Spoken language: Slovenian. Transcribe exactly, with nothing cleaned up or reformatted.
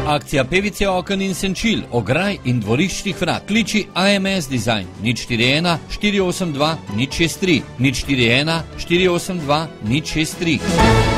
Akcija Pevice okn in senčil, ograj in dvoriščnih vrat. Kliči A M S Design nič štiri ena štiri osem dva nič šest tri nič štiri ena štiri osem dva nič šest tri.